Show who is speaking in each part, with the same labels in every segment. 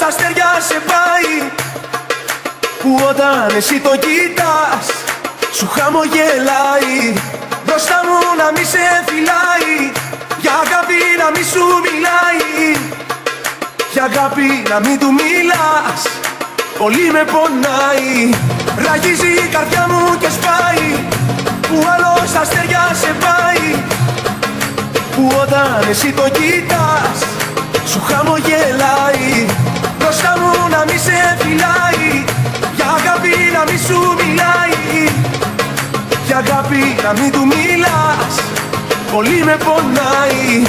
Speaker 1: αστέρια σε πάει, που όταν εσύ το κοιτάς σου χαμογελάει. Μπροστά μου να μη σε φυλάει, για αγάπη να μη σου μιλάει, για αγάπη να μην του μιλάς, πολύ με πονάει. Ραγίζει η καρδιά μου και σπάει, που άλλος αστέρια σε πάει, που όταν εσύ το κοιτάς σου χαμογελάει. Μπροστά μου να μη σε φυλάει, για αγάπη να μη σου μιλάει, για αγάπη να μην του μιλάς, πολύ με πονάει.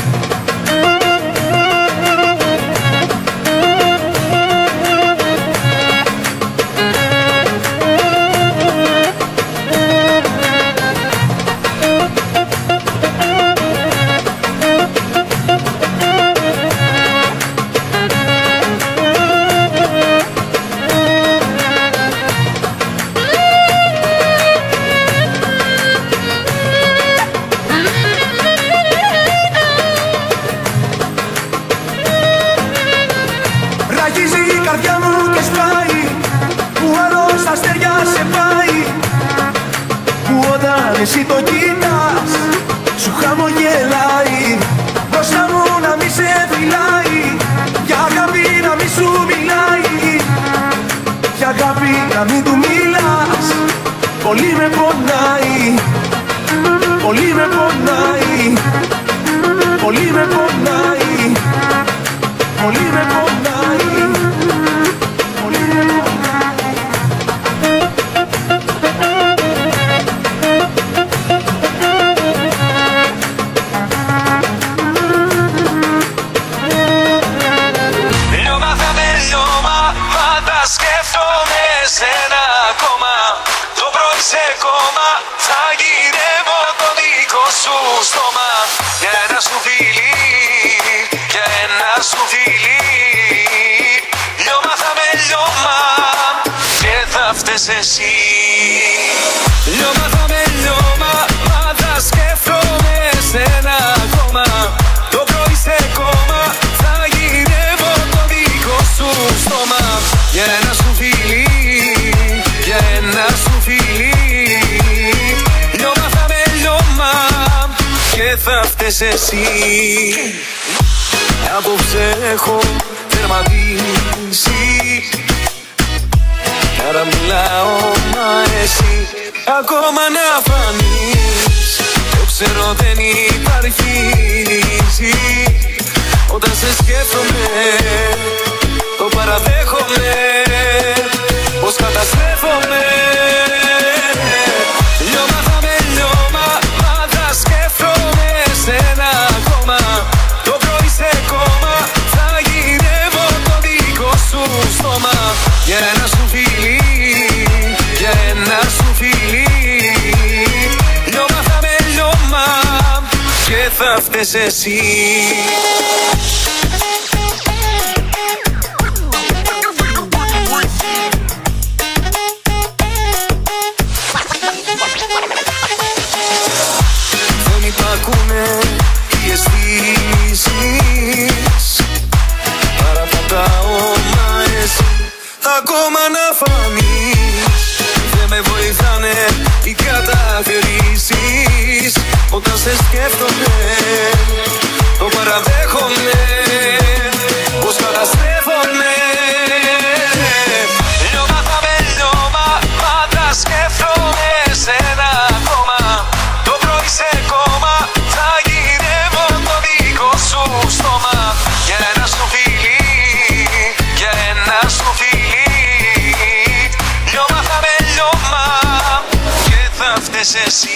Speaker 1: Ραγίζει η καρδιά μου και σπάει, που άλλος αστέρια σε πάει, που όταν εσύ το κοιτάς σου χαμογελάει. Μπροστά μου να μη σε φυλάει, για αγάπη να μη σου μιλάει, για αγάπη να μην του μιλάς, πολύ με πονάει, πολύ με πονάει, πολύ με πονάει, πολύ με πονάει.
Speaker 2: Σένα ακόμα, το πρωί σε κόμμα, θα γυρεύω το δικό σου στόμα, για ένα σου φιλί, για ένα σου φιλί. Λιώμα θα με λιώμα και θα φταίς εσύ. Λιώμα θα με λιώμα, μα θα σκέφτομαι σένα ακόμα, το πρωί σε κόμμα, θα γυρεύω το δικό σου στόμα, για ένα σου φιλί, για ένα σου φιλί. Λιώμα θα με λιώμα και θα φταίς εσύ. Απόψε έχω τερματίσει, άρα μιλάω μα εσύ ακόμα να φανείς. Το ξέρω δεν υπάρχει λύση, όταν σε σκέφτομαι το παραδέχομαι, πως καταστρέφομαι. Λιώμα θα με λιώμα, μα θα σκέφτομαι σένα ακόμα, το πρωί σε κόμμα, θα γυρεύω το δικό σου στόμα, για ένα σου φιλί, για ένα σου φιλί. Λιώμα θα με λιώμα και θα φταίς εσύ. Οι αισθήσεις παραπατάω, μα εσύ ακόμα να φανείς. Δεν με βοηθάνε οι κατακρίσεις, όταν σε σκέφτομαι το παραδέχομαι, πως καταστρέφομαι. Λιώμα θα με λιώμα, μα τα σκέφτομαι σένα ακόμα, το πρωί σε κόμμα, θα γυρεύω το δικό σου στόμα, για ένα σου φιλί, για ένα σου φιλί. Λιώμα θα με λιώμα και θα φταίς εσύ.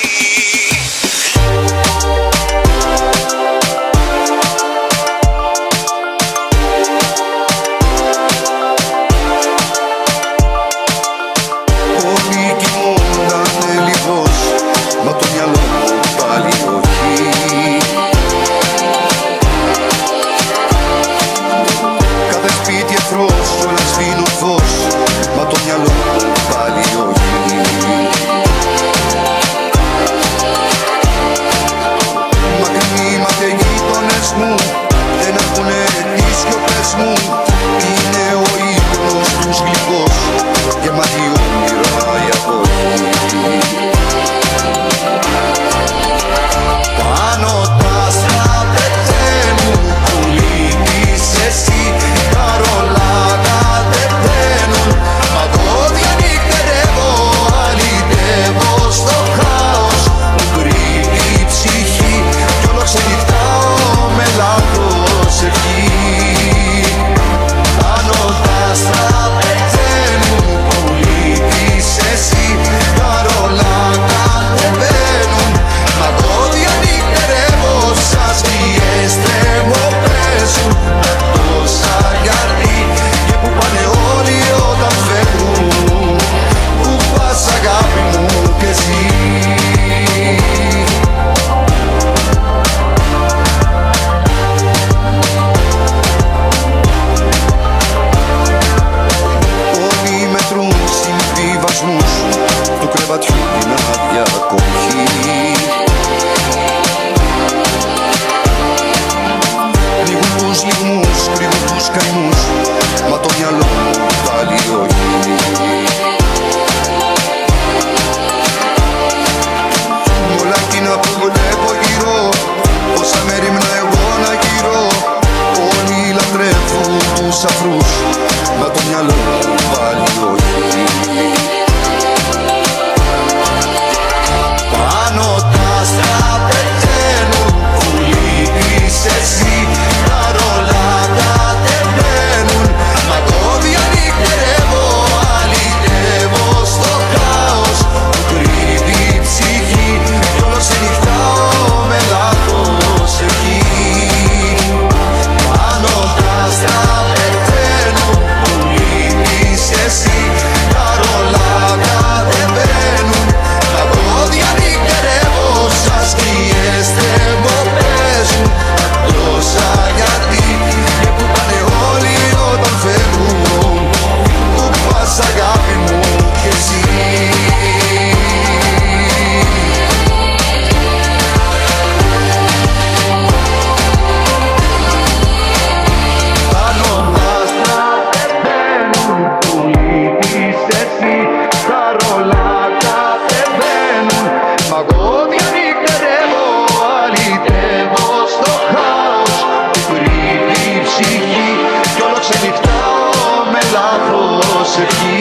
Speaker 1: προσευχή.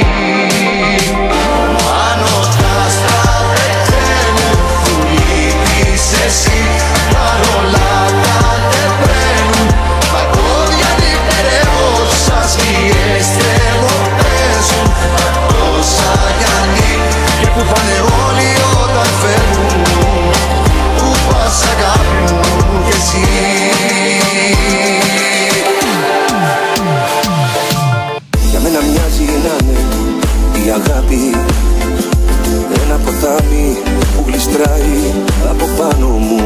Speaker 2: Πάνω τα άστρα τρέχουν, που λείπεις εσύ. Παρόλα τα τεπραίνουν, παγόδια νυχτερεύω, σαν σκιές τρελοπαίζουν. Τόσα γιαννί και που πάνε όλοι όταν φεύγουν. Πού πας αγάπη μου κι εσύ?
Speaker 1: Για μένα μοιάζει να είναι η αγάπη ένα ποτάμι που γλιστράει από πάνω μου.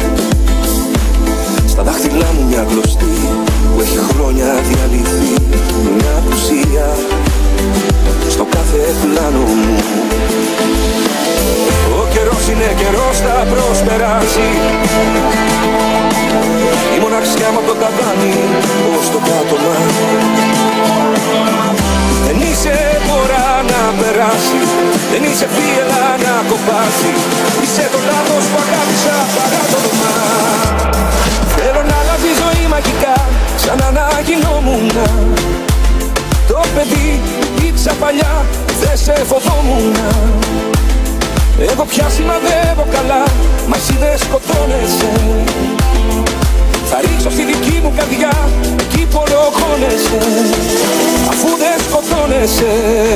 Speaker 1: Στα δάχτυλά μου μια κλωστή που έχει χρόνια διαλυθεί. Μια απουσία στο κάθε πλάνο μου. Ο καιρός είναι καιρός, θα προσπεράσει. Η μοναξιά μου από το ταβάνι ως το πάτωμα. Δεν είσαι φορά να περάσει, δεν είσαι φύελα να κοπάσει. Είσαι το λάθος που αγάπησα παρά το όνομά. Θέλω να αλλάζει η ζωή μαγικά, σαν να αναγινόμουν. Το παιδί ήξα παλιά, δεν σε φοβόμουν. Εγώ πια σημαδεύω καλά, μα εσύ δεν σκοτώνεσαι. Θα ρίξω στη δική μου καρδιά, εκεί που ολοχώνεσαι, αφού δεν σκοτώνεσαι.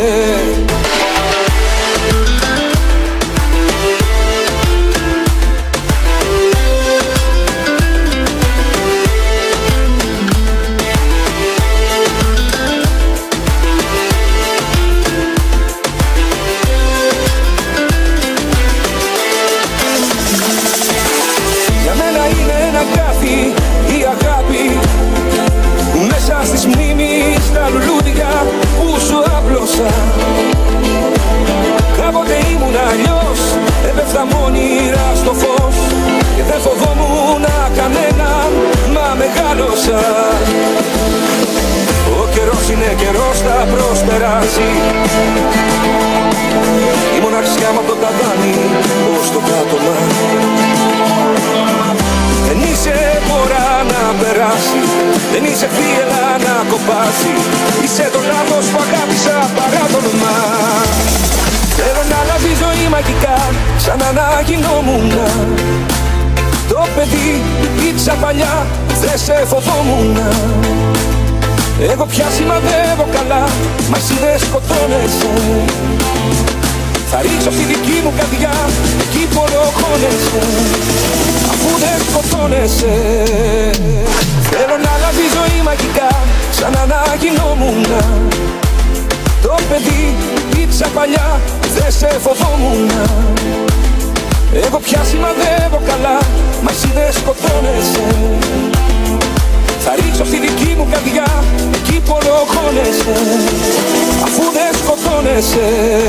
Speaker 1: Για μένα είναι ένα γκάφι η αγάπη, μέσα στις μνήμεις τα λουλούδια που σου άπλωσα. Κάποτε ήμουν αλλιώς, έπεφτα μόνιρα στο φως και δεν φοβόμουν κανέναν, μα μεγάλωσα. Ο καιρός είναι καιρός, θα προσπεράσει. Η μοναξιά μου από το ταβάνι ως το πάτωμα. Δεν είσαι φορά να περάσει, δεν είσαι φύελα να κοπάσει. Είσαι το λάθος που αγάπησα παρά το όνομά. Θέλω να αλλάζει η ζωή μαγικά, σαν να αναγινόμουν. Το παιδί ήξα παλιά, δεν σε φοβόμουν. Εγώ πια σημαδεύω καλά, μα εσύ δεν σκοτώνεσαι. Θα ρίξω στη δική μου καρδιά, εκεί που ολοχώνεσαι, αφού δεν σκοτώνεσαι. Θέλω να αλλάζει η ζωή μαγικά, σαν να αναγινόμουν. Το παιδί ήξα παλιά, δεν σε φοβόμουν. Εγώ πια σημαδεύω καλά, μα εσύ δεν σκοτώνεσαι. Θα ρίξω στη δική μου καρδιά, εκεί που ολοχώνεσαι, αφού δεν σκοτώνεσαι.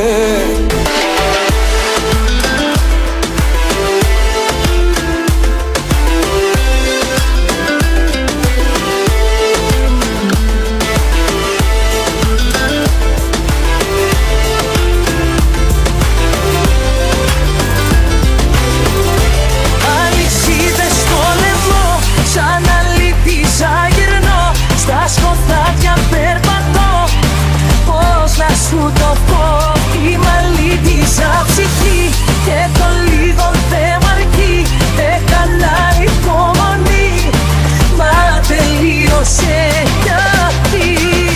Speaker 3: Σου το πω, είμαι αλήτησα ψυχή και το λίγο δεν μ' αρκεί. Έκανα υπομονή, μα τελείωσε γιατί.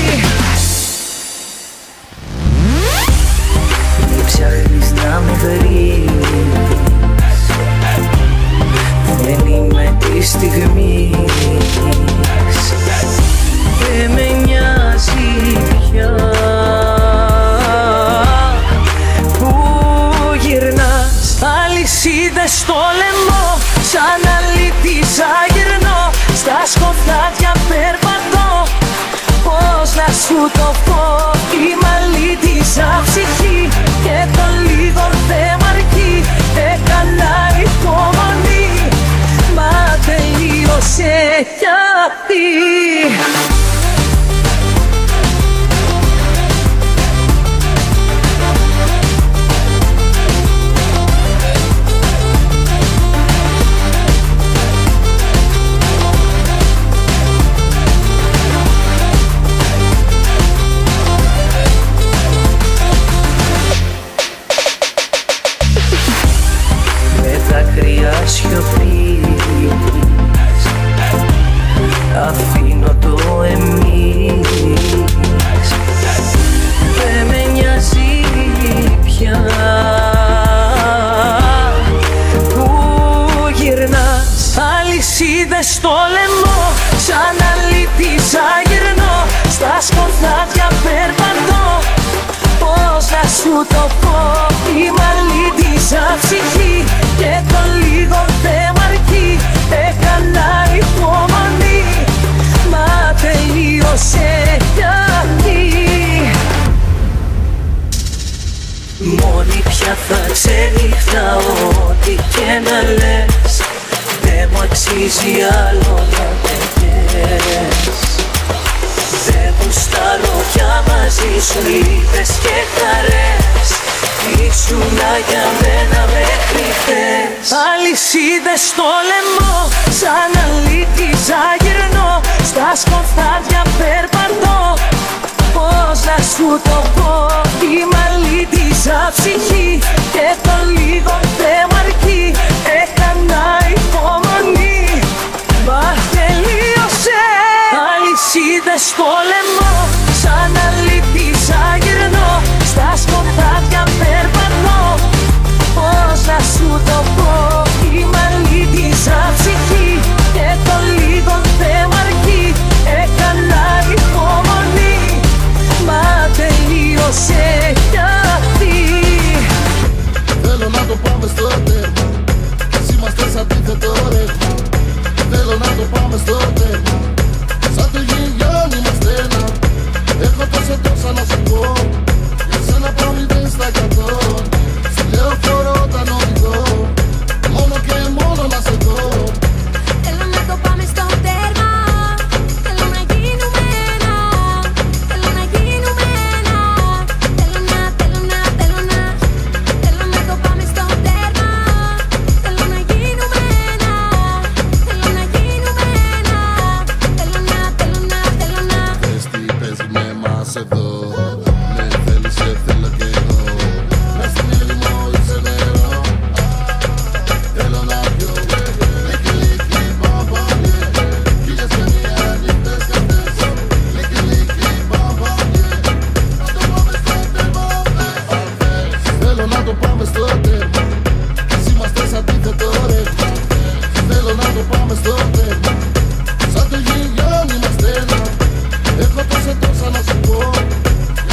Speaker 3: Και ψάχνεις να με βρεις, δεν είμαι τη στιγμή. Δεν με νοιάζει πια αλυσίδες στο λαιμό, σαν αλήτησα γυρνώ. Στα σκοτάδια περπατώ, πώς να σου το πω. Είμαι αλήτησα ψυχή και το λίγο δεν μ' αρκεί. Έκανα υπομονή, μα τελείωσε γιατί. σου το πω, είμαι αλήτησα ψυχή και το λίγο δεν μ' αρκεί. Έκανα υπομονή, μα τελείωσε γιατί. Μόνη πια θα ξενυχτάω, ό,τι και να λες δεν μου αξίζει άλλο να με καίες. Δεν γουστάρω πια μαζί σου λύπες και χαρές, ήσουνα για μένα μέχρι χθες. Αλυσίδες στο λαιμό, σαν αλήτησα γυρνώ, στα σκοτάδια περπατώ. Πώς να σου το πω, είμαι αλήτησα ψυχή και το λίγο δεν μ' αρκεί. Έκανα υπομονή, μα τελείωσε. Αλυσίδες στο λαιμό, σαν αλήτησα γυρνώ, στα σκοτάδια περπατώ. Πώς να σου το πω, είμαι αλήτησα ψυχή και το λίγο δεν μ' αρκεί. Έκανα υπομονή, μα τελείωσε γιατί.
Speaker 4: Θέλω να το πάμε στο τέρμα, ας είμαστε σ' αντίθετο ρεύμα. Θέλω να το πάμε στο τέρμα, σαν το γιγιόν είμαστε ένα. Έχω τόσα να σου πω, για σένα πάω 0%. Στη λεωφόρο όταν οδηγώ, μόνο και μόνο να σε δω.
Speaker 5: Θέλω να το πάμε στο τέρμα, θέλω να γίνουμε ένα. Θέλω να γίνουμε ένα. Θέλω να το πάμε στο τέρμα. Θέλω να γίνουμε ένα. Θέλω να γίνουμε ένα. Θέλω να.
Speaker 4: Πες τι παίζει με εμάς εδώ, ναι θέλεις σε θέλω κι εγώ. Μες στην έρημο είσαι νερό, θέλω να πιω. Λίκι λίκι μπαμπάνιε, χίλιες και μία νύχτες κι αυτές. Λίκι λίκι μπαμπάνιε, να το πάμε στο τέρμα. Θέλω να το πάμε στο τέρμα, ας είμαστε σ' αντίθετο ρεύμα. Θέλω να το πάμε στο τέρμα, σαν το γιγιόν είμαστε ένα. Έχω τόσα να σου πω,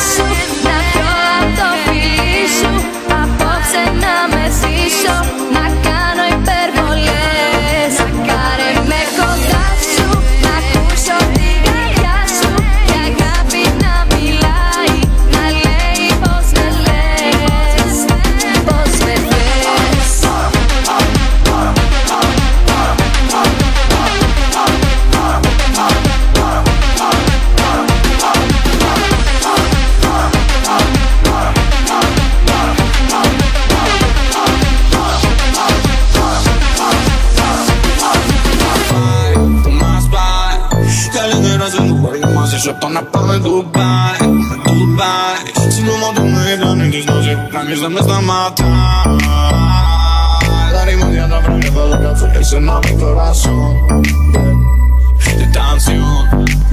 Speaker 5: σου, να πιω απ' το φιλί σου. Απόψε να με ζήσω, να κάνω υπερβολές. Κάρε με κοντά σου, να ακούσω την καρδιά σου. Η αγάπη να μιλάει, να λέει πως με λες, πως με θες.
Speaker 6: Yo tô na palma do Dubai, Dubai. Se no mundo me dá nem desnoje, na mesa me está matando. Darei uma olhada pra mim, falou que eu fui esse nome do coração. De tensión.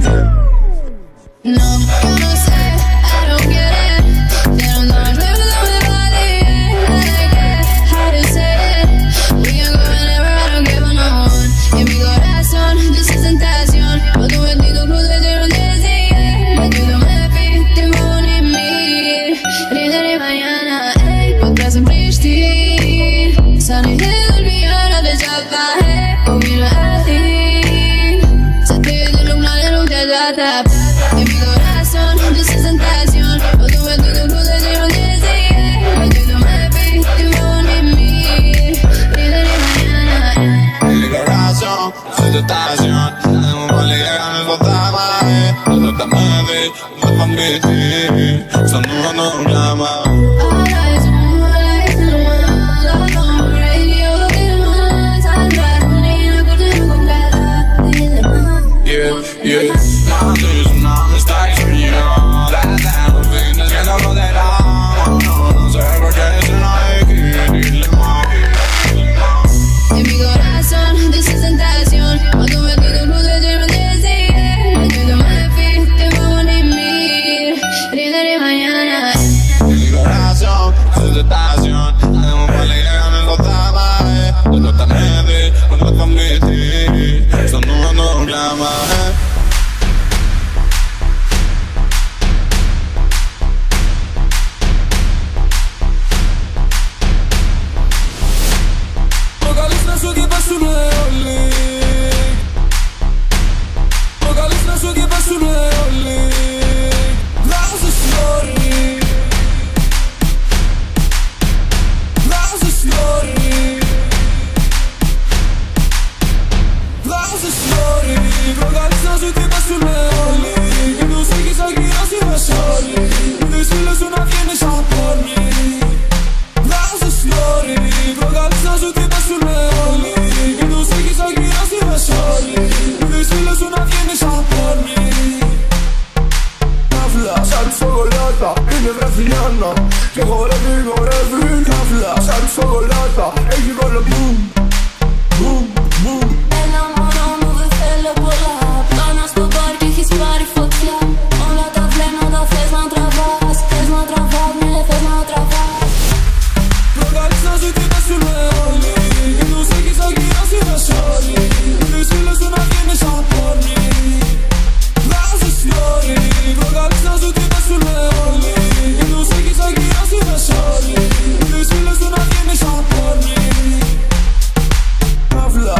Speaker 5: No, yo no sé, I don't get it. They don't know me, but I'm the body. I like it, how to say it. We can go whenever, I don't give a no one. En mi corazón, this is tentación. O tu bendito cruz de un deseo. Ayúdame, te voy a unir. Rinderé mañana, porque siempre estoy. Sana y de olvidar, de ya bajé. O miro a ti. Se te dio luna de luz de data. En mi corazón, this is tentación. O tu bendito cruz de un deseo. Ayúdame, te voy a unir. Rinderé mañana.
Speaker 6: En mi corazón, soy tentación. Tenemos por llegar a mi botama. No te mueves, no te conviertes. Son un no llama.
Speaker 5: All eyes on the world, on the radio, get on time, running, I couldn't go back.
Speaker 6: Yeah. Nada es nada, estáis mío. La no fines que no rodeamos. No sé por qué se no hay que dile más.
Speaker 5: En mi corazón, this is tentación. O tu bendito cruz de un deseo. Ayúdame, te voy a unir. Rinderé mañana.
Speaker 6: En mi corazón, soy tentación. Tenemos por llegar a mi botama. No te mueves, no te conviertes. Son un no llama.
Speaker 1: Προκαλείς να σου και πέσουνε όλοι. Προκαλείς να σου και πέσουνε όλοι. Βγάζεις story. Βγάζεις story. Βγάζεις story. Προκαλείς να σου και πέσουνε όλοι. Και τους έχεις ακυρώσει μες όλοι. Τις φίλες σου να βγαίνεις από όρμη. Βγάζεις story. Προκαλείς να σου και πέσουνε όλοι. Και τους έχεις ακυρώσει μες όλοι. Τις φίλες σου να βγαίνεις από όρμη. Καύλα σαν σοκολάτα, είναι βραζιλιάνα. Και χορεύει, καύλα σαν σοκολάτα. Έχει ρόλο boom, boom, boom.
Speaker 5: Έλα μόνο μου δεν θέλω πολλά. Πάνω στο μπαρ και έχεις πάρει φωτιά. Όλα τα βλέμματα θες να τραβάς. Θες να τραβάς, ναι θες να τραβάς.
Speaker 1: Προκαλείς να σου και πέσουνε όλοι. Και τους έχεις ακυρώσει μες όλοι. Τις φίλες σου να βγαίνεις από όρμη. Βγάζεις story. Προκαλείς να σου και πέσουνε όλοι. Και τους έχεις ακυρώσει μες όλοι. Τις φίλες σου να βγαίνεις από όρμη. Καύλα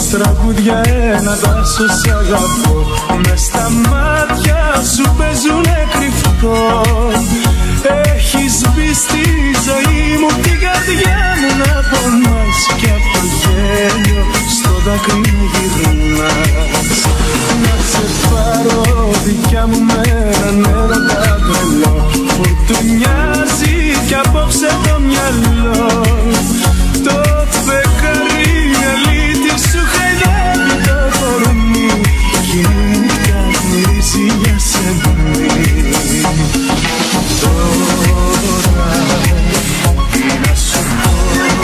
Speaker 1: Τραγούδια ένα τάσο σ' αγαπώ. Μες στα μάτια σου παίζουνε κρυφτό. Έχεις μπει στη ζωή μου, την καρδιά μου να πονάς. Κι απ' το γέλιο στο δάκρυ μου γυρνάς. Να σε πάρω δικιά μου με έναν έρωτα τρελό. Φουρτουνιάζει κι απόψε το μυαλό. Το φεγγάρι αλήτη σου χαϊδεύει το κορμί. Κι η νύχτα μυρίζει για σένα. Τώρα τι να σου πω.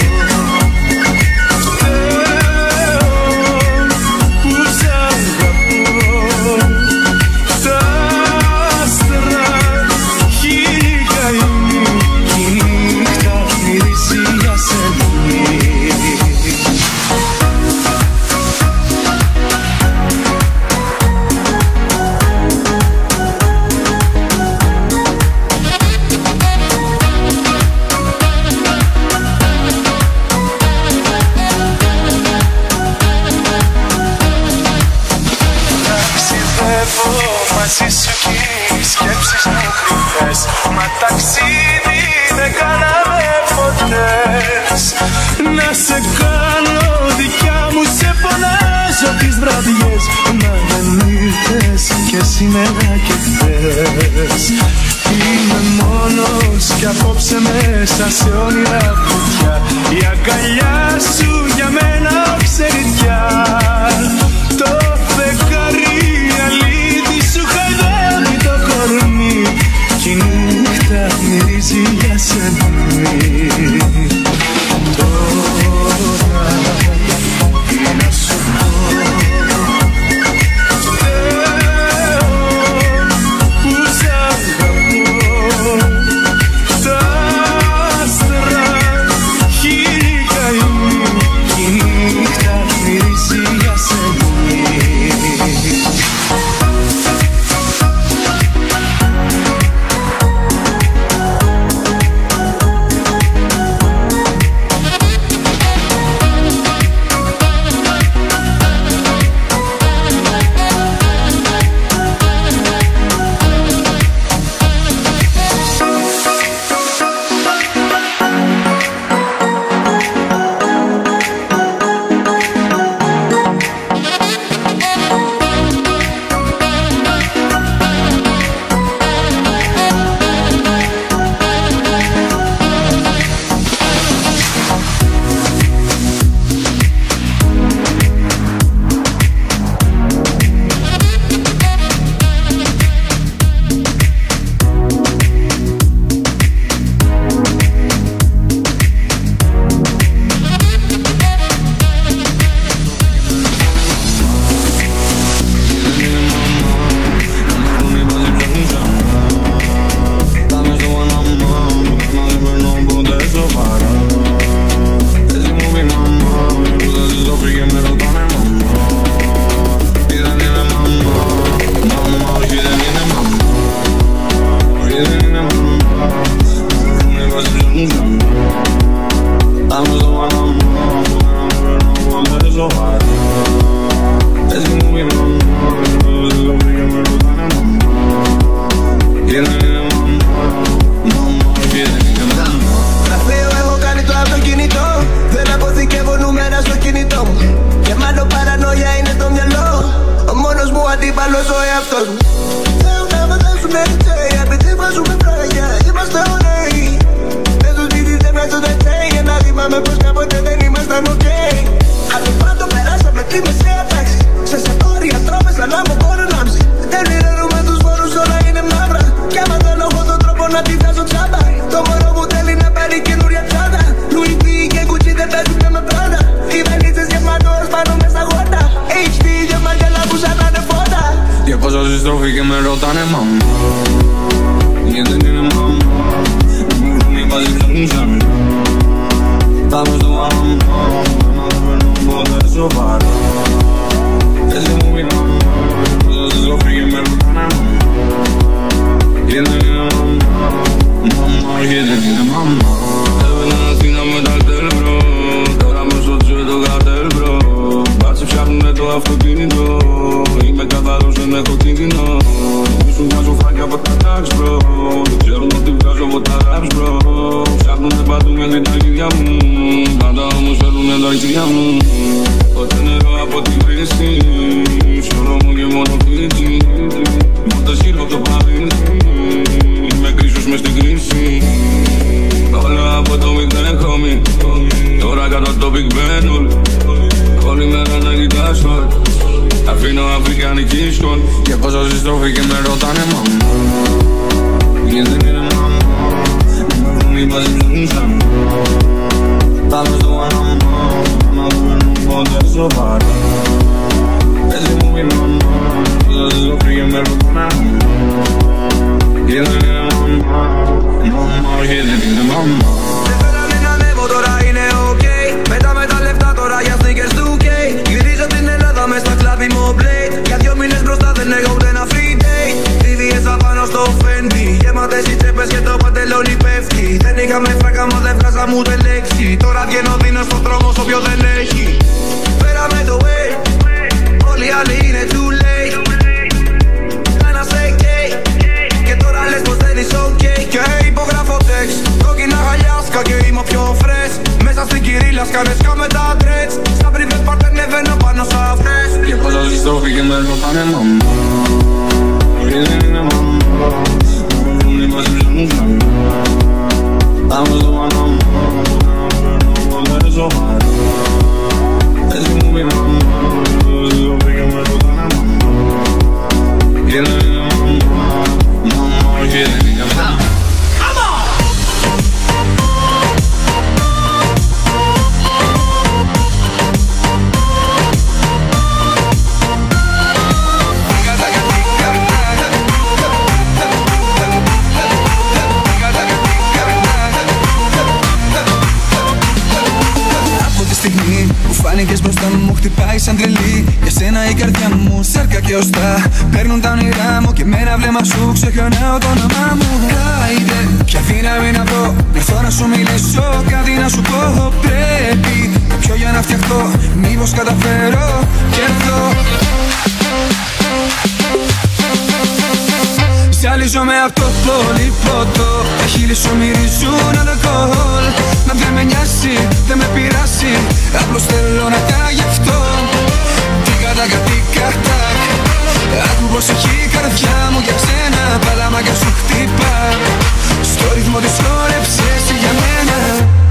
Speaker 1: Θεό που σ' αγαπώ. Τα άστρα έχει καημεί. Κι η νύχτα μυρίζει για σένα. Μαζί σου κι οι σκέψεις μου κρυφές. Μα ταξίδι δεν κάναμε ποτέ. Να σε κάνω δικιά μου, σε φωνάζω τις βραδιές. Μα δεν ήρθες και σήμερα και χθες. Είμαι μόνος κι απόψε μέσα σε όνειρα κουτιά. Η αγκαλιά σου για μένα ξεριτιά. Το φεγγάρι αλήτη σου χαϊδεύει το κορμί. Κι η νύχτα μυρίζει για σένα. Τώρα τι να σου πω. Θεό που σ' αγαπώ. Τα άστρα έχει καημεί. Κι η νύχτα μυρίζει για σένα.
Speaker 7: αντίπαλος ο εαυτός μου. Θέλω να φαντάσουν έτσι, επειδή βάζουμε πράγια, είμαστε ωραίοι. Δεν τους πείτε μέσα στο τετσέ, για να θυμάμαι πως κάποτε δεν ήμασταν ok. Από πάντο περάσαμε τη μεσαία τάξη, σε σετόρια τρόπες αλλά μου μπορώ να μψει. Δεν πληρώνουμε τους φόρους, όλα είναι μαύρα. Κι άμα θέλω έχω τον τρόπο να τη φτάσω τσάμπα. Το μωρό μου θέλει να πάρει καινούρια τσάντα. Louis V και Gucci δεν παίζουν με πράτα. Οι βαλίτσες γεμάτος πάνω μες στα γόντα. HD για μαγιαλά που σαν να είναι φώτα.
Speaker 6: Και πόσα συστροφή και με ρωτάνε μαμά. Γιατί δεν είναι μαμά. Μου βρουν οι βάζεις ψάχνουν σαν μη. Πάμε στο μαμά. Να δεν παίρνω ποτέ σοβαρά. Έτσι μου πει μαμά. Πόσα συστροφή και με ρωτάνε μαμά. Γιατί δεν είναι μαμά. Μαμά, γιατί δεν είναι μαμά. Έπαιρνα να στείνω με τα κτέλ bro. Τώρα με στο τσue το καρτέλ bro. Μπάτσε αυτοκίνητο. Είμαι καθαρός, δεν έχω κίνδυνο. Μη σου βγάζω φράγια από τα τάξ, bro. Δεν ξέρουν ότι βγάζω από τα raps, bro. Ψάχνουνε παντού μέχρι τα ίδια μου. Πάντα όμως θέλουνε τα ίδια μου. Ποτέ νερό από τη βρύση. Σωρό μου και μόνο πίτσι. Ποτέ σκύλω το παρίσι. Είμαι κρίσος μες στην κρίση. Όλα από το μηδέν, homie. Τώρα κάτω το Big Ben. Όλη μέρα να κοιτάς τώρα. Αφήνω αφρικανική σκόλ. Και πόσα συστροφή και με ρωτάνε μαμά. Γιατί δεν είναι μαμά. Να με βρουν οι παζί ψάχνουν σαν πάμε στο Παναμά. Να βρουν ποτέ σοβαρά. Έτσι μου πει μαμά. Πόσα συστροφή και με ρωτάνε μαμά. Γιατί δεν είναι μαμά. Μαμά, γιατί δεν είναι μαμά.
Speaker 1: Δεν θέλανε να ανέβω, τώρα είναι ok. Μετά με τα λεφτά τώρα για sneakers του K. Γυρίζω την Ελλάδα μες στα κλαμπ μου Blade. Για 2 μήνες μπροστά δεν έχω ούτε ένα free day. VVS απάνω στο Fendi. Γεμάτες οι τσέπες και το παντελόνι πέφτει. Δεν είχαμε φράγκα μα δεν βγάζαμε ούτε λέξη. Τώρα βγαίνω δίνω στον δρόμο σ' όποιο δεν έχει. Πέραμε το way. Όλοι οι άλλοι είναι too late. Κάνα σε gay. Και τώρα λες πως δεν είσαι ok. Και υπογράφω text. Κόκκινα γαλιάσκα και είμαι πιο fresh. Μέσα στην κυρίλα σκανέσκα με τα dreads. Στα private part ανεβαίνω πάνω σ' αυτές.
Speaker 6: Και πόσα συστροφή και με ρωτάνε μαμά. Γιατί δεν είναι μαμά. Να με βρουν οι παζί ψάχνουν σαν πάμε στο Παναμά. Να βρουν ποτέ σοβαρά. Έτσι μου πει μαμά. Συστροφή και με ρωτάνε μαμά. Γιατί δεν είναι μαμά. Μαμά, γιατί δεν είναι μαμά.
Speaker 8: Φάνηκες μπροστά μου, χτυπάει σαν τρελή. Για σένα η καρδιά μου σάρκα και οστά. Παίρνουν τα όνειρά μου και με ένα βλέμμα σου ξεχνάω το όνομά μου. Άιντε, ποια δύναμη να βρω, να έρθω να σου μιλήσω, κάτι να σου πω. Πρέπει να πιω για να φτιαχτώ, μήπως καταφέρω και έρθω. Ζαλίζομαι απ' το πολύ ποτό. Τα χείλη σου μυρίζουν αλκοόλ. Μα δεν με νοιάζει, δεν με πειράζει. Απλώς θέλω να τα γευτώ. Τίκα τάκα τίκα τάκ. Άκου πως έχει η καρδιά μου για σένα. Παλαμάκια σου χτύπα. Στο ρυθμό της χόρεψες για μένα.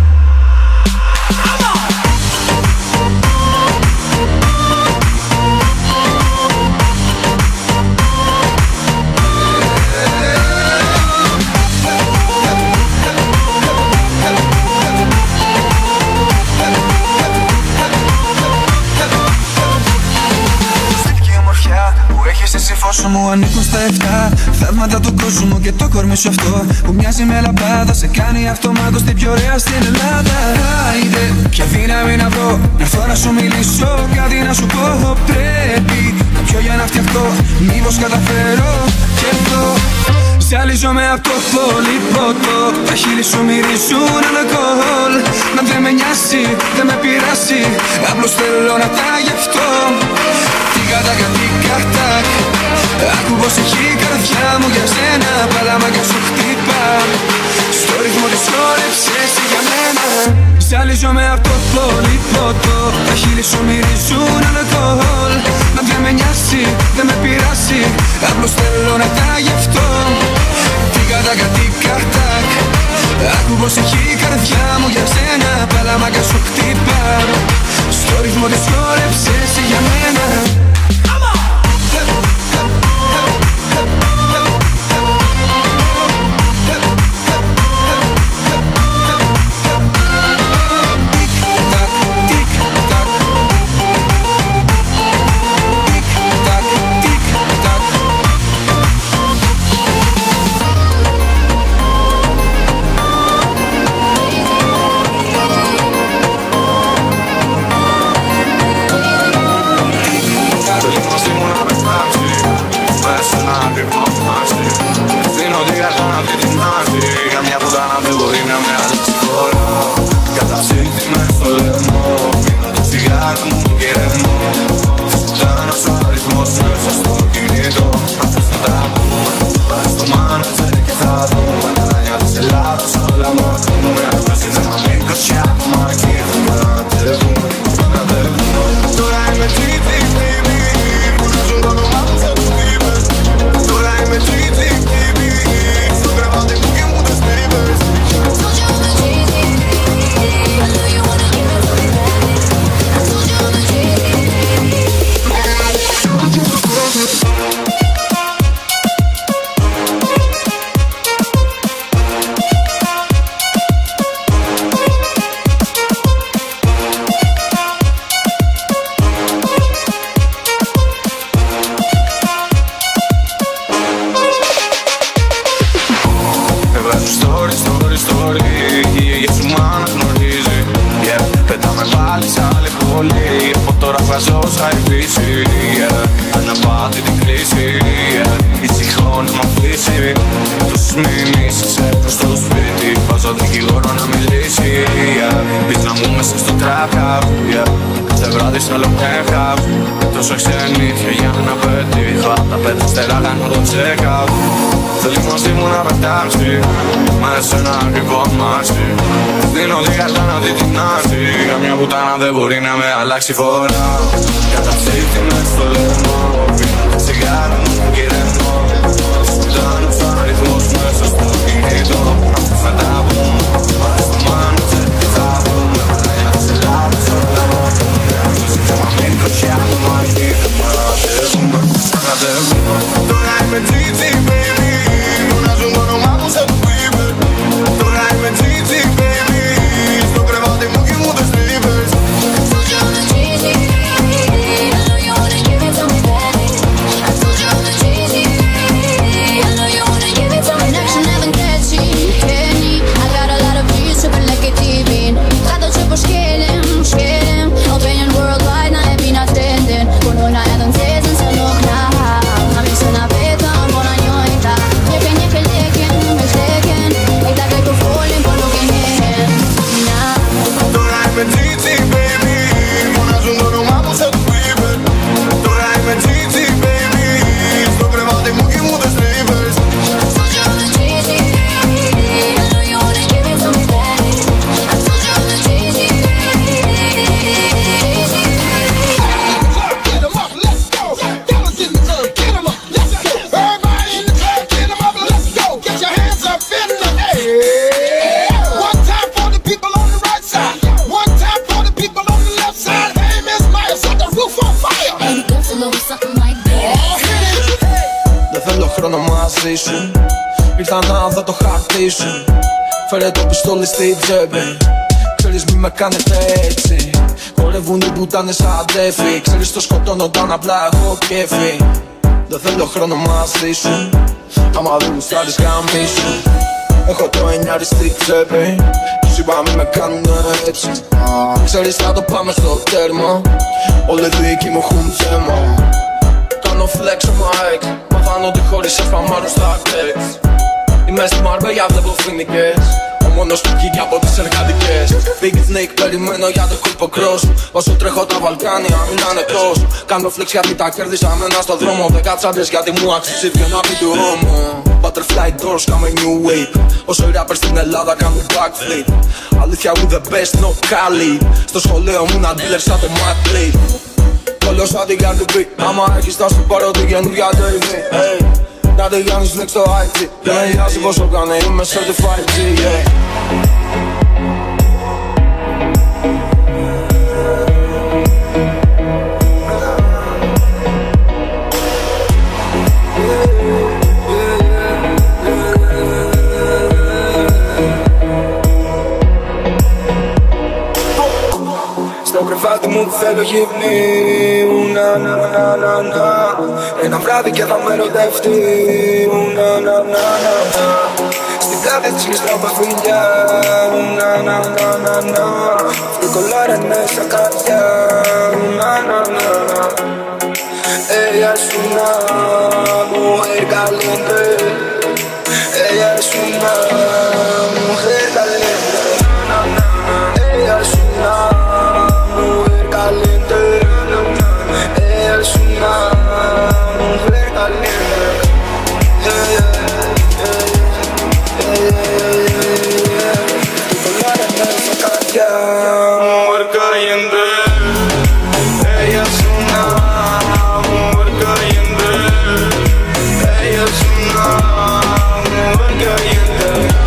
Speaker 8: Σου μου ανήκουν στα 7 θαύματα του κόσμου και το κορμί σου αυτό που μοιάζει με λαμπάδα. Σε κάνει αυτομάτως την πιο ωραία στην Ελλάδα. Άιντε, ποια δύναμη να βρω, να έρθω να σου μιλήσω, κάτι να σου πω. Πρέπει να πιω για να φτιαχτώ, μήπως καταφέρω και εδώ. Ζαλίζομαι απ' το πολύ ποτό. Τα χείλη σου μυρίζουν αλκοόλ. Μα δεν με νοιάζει, δεν με πειράζει. Απλώς θέλω να τα γευτώ. Τίκα τάκα τίκα τάκ. Άκου πως έχει η καρδιά μου για σένα. Παλαμάκια σου χτύπα. Στο ρυθμό της χόρεψες για μένα. Ζαλίζομαι απ' το πολύ ποτό. Τα χείλη σου μυρίζουν αλκοόλ. Μα δεν με νοιάζει, δεν με πειράζει. Απλώς θέλω να τα γευτώ. Τίκα τάκα τίκα τάκ. Άκου πως έχει η καρδιά μου για σένα. Παλαμάκια σου χτύπα. Στο ρυθμό της χόρεψες για μένα.
Speaker 6: σβήσει, αναπάτητη κλίση, η συγχρόνη μ' αφήσει. Τόσες μηνύσεις προς το σπίτι, βάζω δικηγόρο να μιλήσει. Πεις να μου μέσα στο trap house, κάθε βράδυ σε άλλο penthouse. Τόσο ξενύχια για να πετύχω, απ' τα πέντε αστέρα κάνω το check out. Θέλει μαζί μου να πετάξει, μα εσένα ακριβό αμάξι. Δίνω την κάρτα να δει την άση, καμιά πουτάνα δεν μπορεί να με αλλάξει φορά. Καταψύχτη μες στο λαιμό, πίνω τα τσιγάρα μου και ρεμώ. Σπιτάνος αριθμός μέσα στο κινητό, με τα πούμε, πάρε στο μάνατζερ και θα βρούμε. Μαλάκια της Ελλάδας όλα μάθουνε, μουσικά μα μην κοτσιάμε, μα εκεί θα μαθεύουμε, θα κατέβουμε. Τώρα είμαι Gigi baby, φωνάζουν το όνομά μου σαν το Bieber. Τώρα είμαι Gigi baby, στο κρεβάτι μου κοιμούν τις strippers.
Speaker 9: Ήρθα να δω το χαρτί σου, φέρε το πιστόλι στη τσέπη. Ξέρεις μη με κάνετε έτσι, χορεύουν οι πουτάνες αντέφοι. Ξέρεις το σκοτώνω όταν απλά έχω κέφι. Δεν θέλω χρόνο μαζί σου, άμα δεν γουστάρεις γαμίσου. Έχω το εννιάρι στη τσέπη, τους είπα μη με κάνουνε έτσι. Ξέρεις θα το πάμε στο τέρμα, όλοι δικοί μου έχουν ψέμα. Κάνω flex on my ex, μαθάνω ότι χωρίς σας παμάρω στα text. Είμαι στη Μαρμπέγια, βλέπω φοινικές, ο μόνος που βγήκε από τις εργατικές. Big Snake, περιμένω για το κόλπο cross. Όσο τρέχω τα Βαλκάνια, μιλάνε τόσο. Κάνω flex γιατί τα κέρδισα με ένα στο δρόμο. 10 τσάντες γιατί μου άξιζε βγαίνω απ' του ώμο. Butterfly doors, κάμε new wave. Όσο οι rappers στην Ελλάδα κάνουν backflip. Αλήθεια with the best, no Cali. Στο σχολείο μου να dealer σαν το Mac Blade. Όλος σαν την Cardi B, άμα έχεις θα σου πάρω την καινούργια TV. Να τη κάνεις flex στο IG, δεν με νοιάζει πόσο κάνει, είμαι certified G, yeah.
Speaker 8: Στο κρεβάτι μου θέλω γυμνή, να να να να να. Ένα βράδυ και θα με ερωτευτεί, να να να να να. Στην πλάτη της γλιστράω με φιλιά, να να να να να. Φρικολάρα μέσα καρδιά, να να να να. Ella es una mujer caliente, ella es una mujer caliente, ella es una mujer caliente, ella es una mujer caliente, con la arena de esa calle, mujer caliente, ella es una mujer caliente, ella es una mujer caliente.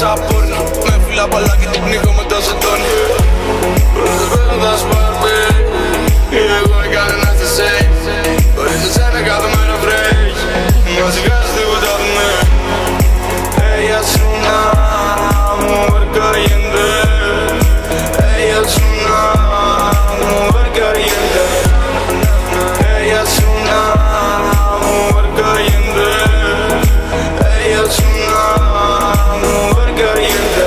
Speaker 6: σαν πόρνο. Με φύλλα παλά και την πνίγω με το σεντόνι. Δεν θα σπάρτε, εγώ ή κανένας δεν σε. Χωρίς εσένα κάθε μέρα βρέχει. Μα σιγάζεις τίποτα δεν με. Ella es una mujer caliente. Ella es una mujer caliente. Ella es una mujer caliente. Ella es una mujer caliente.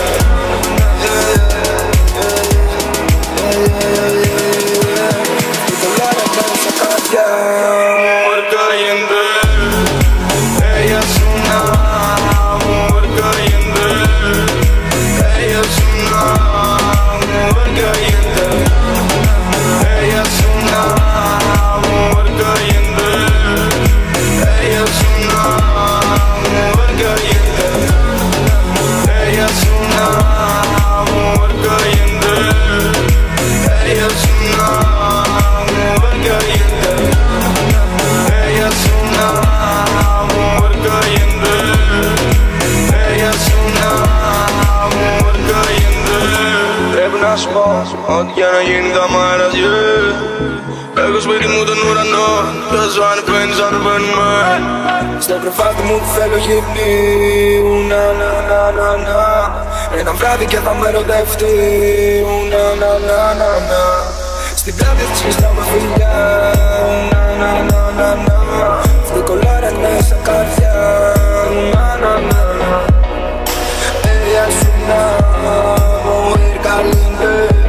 Speaker 6: Ό,τι για να γίνει τα μάρα, yeah. Έχω σπίτι μου τον ουρανό. Τόσο ανεβαίνεις, ανεβαίνουμε. Στο κρεβάτι μου που θέλω γυμνή. Να, να, να, να, να. Ένα βράδυ και θα με ερωτευτεί. Να, να, να, να, να. Στην πλάτη της κλειστάω με φιλιά. Να, να, να, να, να. Φρικολάρανε σαν καρδιά. Να, να, να, να. Ella es una mujer caliente.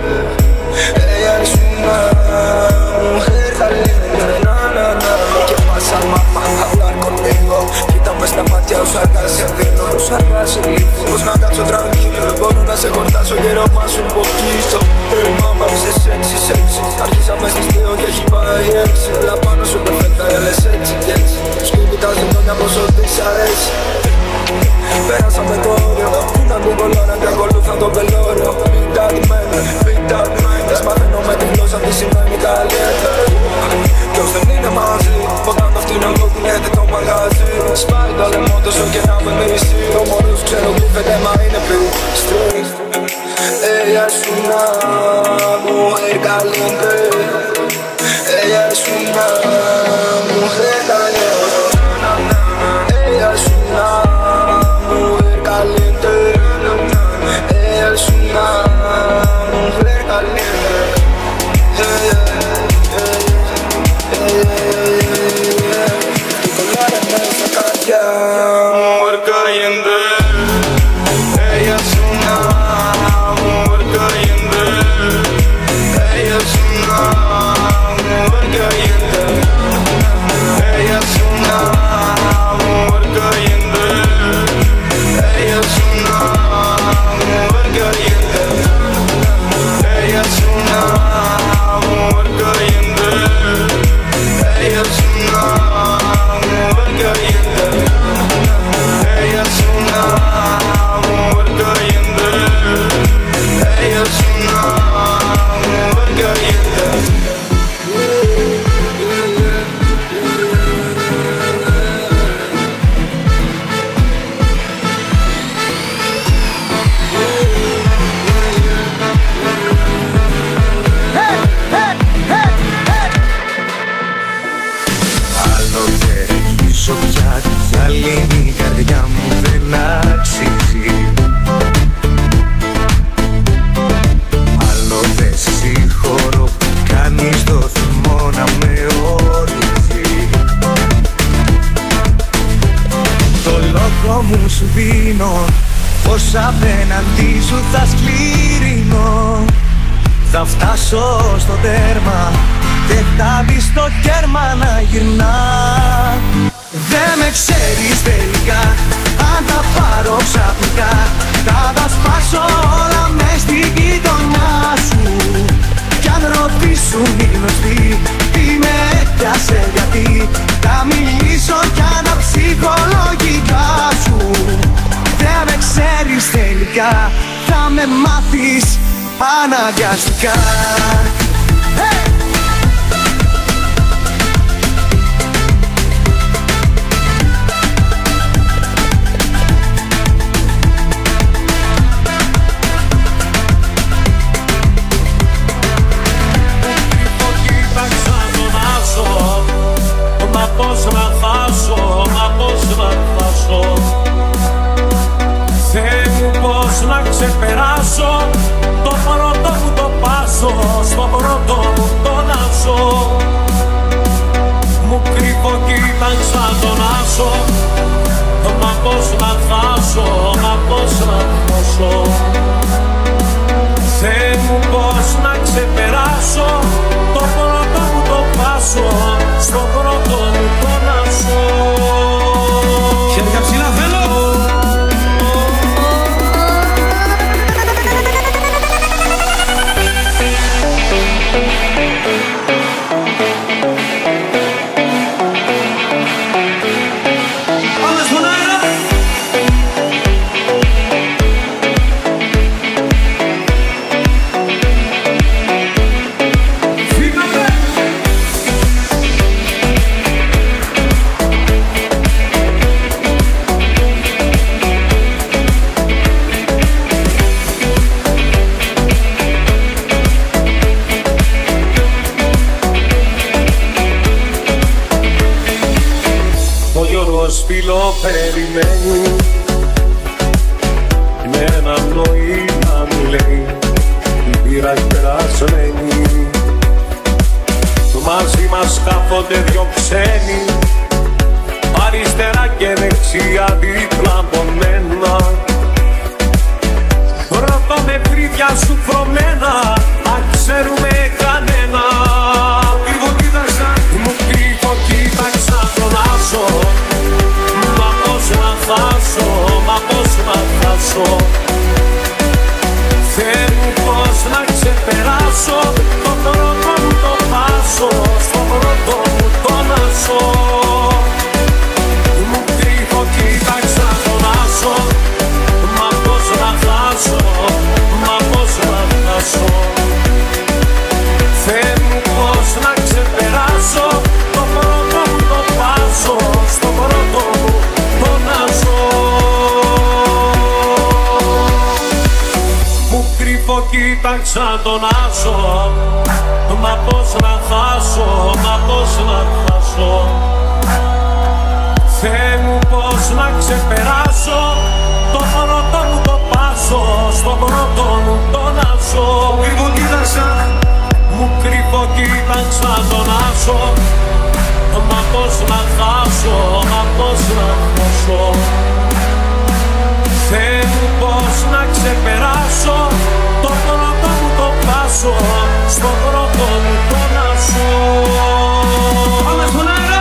Speaker 6: Ella es una mujer caliente. Na, na, na. ¿Qué pasa, mamá? Hablar conmigo. Quítame esta magia, usarse el vino, usarse el libro. Pues να κάτσω tranquilo, δεν μπορώ να σε χορτάσω. Quiero más un poquito. Mamá, είσαι sexy, sexy. Αρχίσαμε στις 2 και έχει πάει 6. Έλα πάνω σου perfecta, έλες έτσι κι έτσι. Σκουπιτάς δεν νιώθω πόσο της αρέσει. Πέρασαμε το όριο. Una mi colora que ακολούθα το πελώριο. Πιτadημένε, πιτadημένες. Μαθαίνω με τη γλώσσα τι σημαίνει caliente. Ποιος δεν είναι μαζί, όταν το φτύνω εγώ κουνιέται το μαγαζί. Σπάει το λαιμό τόσο και να με μισεί. Ο μωρός ξέρω γλύφεται μα είναι πιστή. Ella es una mujer caliente. Ella es una mujer caliente. Ella es una mujer caliente. Ella es una mujer caliente. Y con la arena esa calle. Mujer caliente. Ella es una mujer caliente. Ella es una mujer caliente. Ella es una mujer caliente. Ella es una mujer caliente. Ella es una mujer caliente. Ella es una mujer caliente. Ella es una mujer caliente. Ella es una mujer caliente.
Speaker 1: Άλλη η καρδιά μου δεν αξίζει. Άλλο δεν συγχωρώ, κάνεις το θυμό να με ορίζει. Το λόγο μου σου δίνω, πως απέναντι σου θα σκληρινώ. Θα φτάσω στο τέρμα και θα δεις το κέρμα να γυρνά. Δεν με ξέρεις τελικά, αν τα πάρω ξαφνικά. Θα τα σπάσω όλα μες στην γειτονιά σου. Κι αν ρωτήσουν οι γνωστοί τι με έπιασε γιατί, θα μιλήσω κι αναψυχολογικά σου. Δεν με ξέρεις τελικά, θα με μάθεις αναγκαστικά.
Speaker 10: σαν τον άσο. Μα πώς να χάσω, μα πώς να χάσω. Θεέ μου πώς να ξεπεράσω το πρώτο μου το πάσο, στο πρώτο μου τον άσο. Χέρια ψηλά θέλω. Φίλο περιμένει με ένα νόημα μου λέει η πείρα περασμένη. Μαζί μας κάθονται δυο ξένοι αριστερά και δεξιά δίπλα από μένα. Ρωτώ με φρύδια σου φρωμένα αν ξέρουμε κανένα. Λίγο κοίταξα, μου κρύβω κοίταξα τον άσο. Μα πώς να χάσω, μα πώς να χάσω. Θεέ μου πώς να ξεπεράσω το πρώτο μου το πάσο, στο πρώτο μου τον άσο. Μου κρύβω κοίταξα τον άσο. Μα πώς να χάσω, μα πώς να χάσω. Θεέ μου πώς να ξεπεράσω το πρώτο μου το πάσο, στο πρώτο μου τον άσο. Μου κρύβω κοίταξα τον άσο. Μα πώς να χάσω, μα πώς να χάσω. Θεέ μου πώς να ξεπεράσω το πρώτο μου το πάσο, στο πρώτο μου τον άσο. Κρύβω κοίταξα, μου κρύβω κοίταξα τον άσο. Μα πώς να χάσω, μα πώς να χάσω. Θεέ μου πώς να ξεπεράσω το πρώτο μου το πάσο, στο πρώτο μου τον άσο. Πάμε στον αέρα.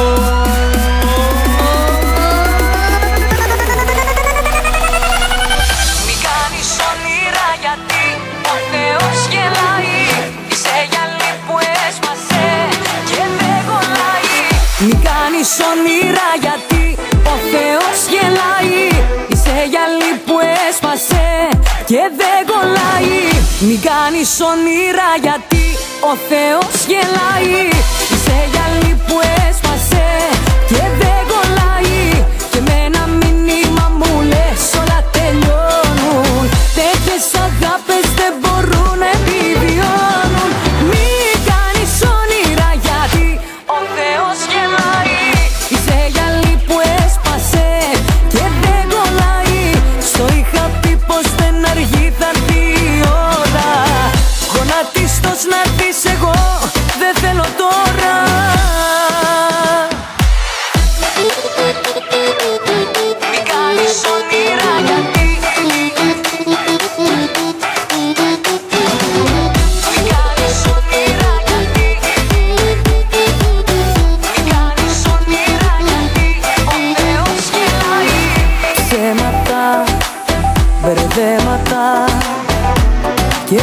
Speaker 3: Μη κάνεις όνειρα γιατί ο Θεός γελάει. Είσαι γυαλί που έσπασε και δεν κολλάει. Μη κάνεις όνειρα γιατί ο Θεός γελάει. Είσαι γυαλί που έσπασε και δεν κολλάει. Μη κάνεις όνειρα γιατί ο Θεός γελάει. Είσαι γυαλί που έσπασε και δεν κολλάει. Και με ένα μήνυμα μου λες όλα τελειώνουν. Τέτοιες αγάπες δεν μπορούν να επιβιώνουν. Μη κάνεις όνειρα γιατί ο Θεός γελάει. Είσαι γυαλί που έσπασε και δεν κολλάει. Στο είχα πει πως δεν αργεί θα έρθει η ώρα. Γονατίστος να έρθεις εγώ δεν θέλω τώρα. Μη κάνεις όνειρα γιατί μη κάνεις όνειρα γιατί μη κάνεις όνειρα γιατί ο Θεός γελάει. Ψέματα, μπερδέματα και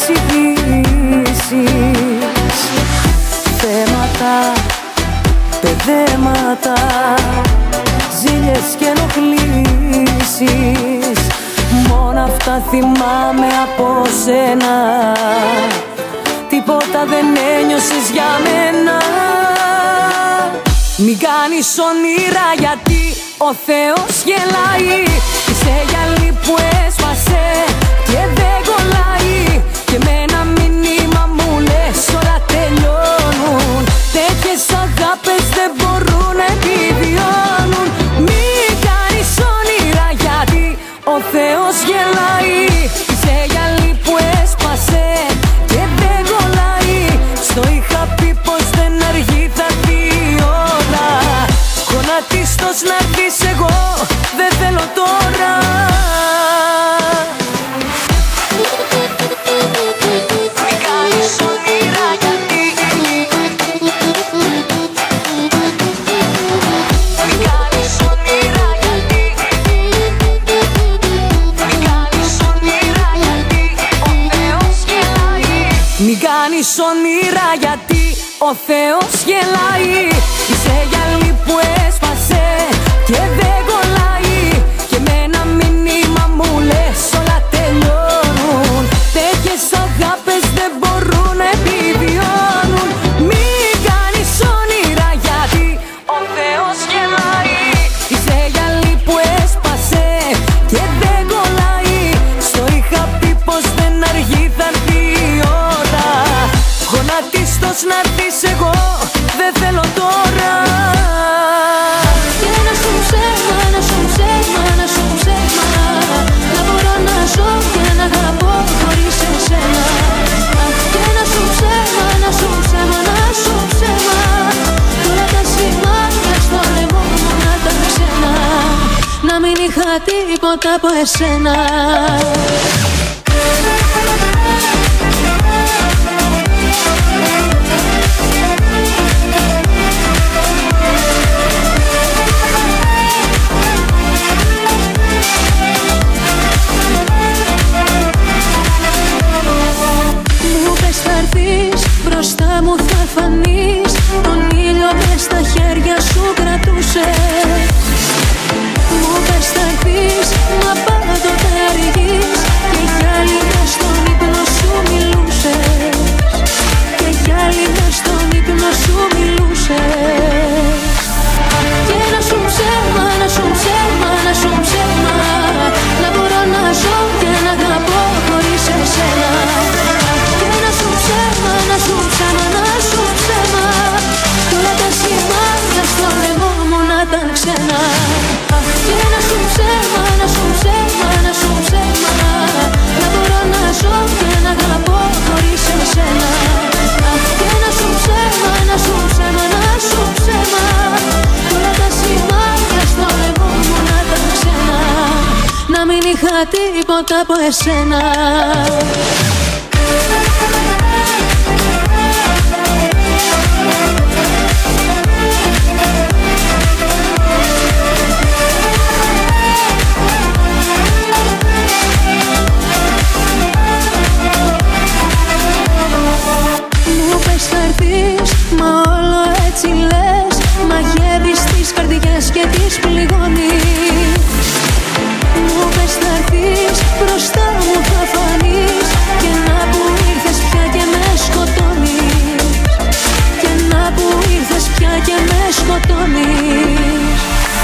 Speaker 3: παρεξηγήσεις. Θέματα, παιδέματα, ζήλιες και ενοχλήσεις. Μόνο αυτά θυμάμαι από σένα. Τίποτα δεν ένιωσες για μένα. Μην κάνεις όνειρα γιατί ο Θεός γελάει. Είσαι γυαλί που έσπασε και δεν κολλάει. Και με ένα μήνυμα μου λες όλα τελειώνουν. Τέτοιες αγάπες δεν μπορούν να επιβιώνουν. Μην κάνεις όνειρα γιατί ο Θεός γελάει. Είσαι γυαλί που έσπασε και δεν κολλάει. Στο είχα πει πως δεν αργεί θα έρθει η ώρα. Γονατίστος να'ρθεις, εγώ δεν θέλω τώρα. Μην κάνεις όνειρα γιατί. Μην κάνεις όνειρα γιατί. Μην κάνεις όνειρα γιατί ο Θεός γελάει. Μην κάνεις όνειρα γιατί ο Θεός γελάει. Είσαι γυαλί που έσπασε και δεν κολλάει. Και με ένα μήνυμα μου λες όλα τελειώνουν. Τέτοιες αγάπες δεν μπορούν να επιβιώνουν. Μην κάνεις όνειρα γιατί ο Θεός γελάει. Είσαι γυαλί που έσπασε και δεν κολλάει. Στο είχα πει πως δεν αργεί, θα έρθει η ώρα. Γονατίστος να'ρθεις, εγώ δεν θέλω τώρα. Και να σου ψέμα, να σου ψέμα, να σου ψέμα. Να μπορώ να ζω και να αγαπώ χωρίς εσένα. Και να σου ψέμα, να σου ψέμα, να σου ψέμα. Τώρα τα σημάδια στο λαιμό μου να τα ξένα. Να μην είχα τίποτα από εσένα. Μπροστά μου θα φανείς, τον ήλιο μες στα χέρια σου κρατούσες. Μου πες θα έρθεις, μα πάντοτε αργείς. Και κι άλλη μες στον ύπνο σου μιλούσες. Και κι άλλη μες στον ύπνο σου μιλούσες. Και να σου ψέμα, να σου ψέμα, να σου ψέμα. Να μπορώ να ζω και να αγαπώ χωρίς εσένα. Και να σου ψέμα, να σου ψέμα, να σου ψέμα. Τώρα τα σημάδια στο λαιμό μου να ήταν ξένα. Και να σου ψέμα, να σου ψέμα, να σου ψέμα. Να μπορώ να ζω και να αγαπώ χωρίς εσένα. Και να σου ψέμα, να σου ψέμα, να σου ψέμα. Τώρα τα σημάδια στο λαιμό μου να ήταν ξένα. Να μην είχα τίποτα από εσένα. Μου πες θα έρθεις, μα όλο έτσι λες. Μαγεύεις τις καρδιές και τις πληγώνεις. Μου πες θα έρθεις, μπροστά μου θα φανείς. Και να που ήρθες πια και με σκοτώνεις. Και να που ήρθες πια και με σκοτώνεις.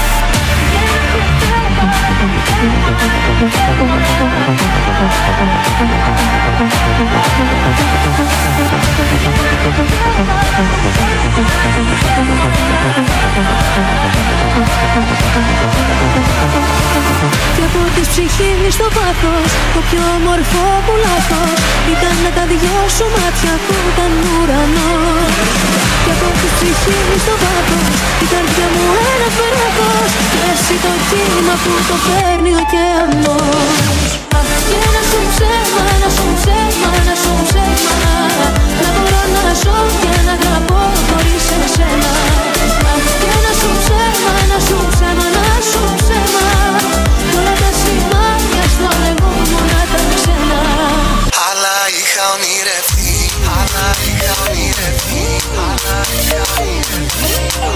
Speaker 3: Και από της ψυχής στο βάθος, το πιο όμορφο που λάθος ήταν τα δυο σου μάτια που ήταν ουρανός. Και από της ψυχής στο βάθος, η καρδιά μου ένα φερέφος. Και εσύ το κύμα που το φέρνει ο ωκεανός. Και να σου ψέμα, να σου ψέμα, να σου ψέμα. Να μπορώ να ζω και να αγαπώ χωρίς εσένα. Και να σου ψέμα, να σου ψέμα, να σου ψέμα. Τώρα τα σημάδια στο λαιμό μου να τα ξένα.
Speaker 1: Άλλα είχα ονειρευτεί, άλλα είχα ονειρευτεί, άλλα είχα ονειρευτεί.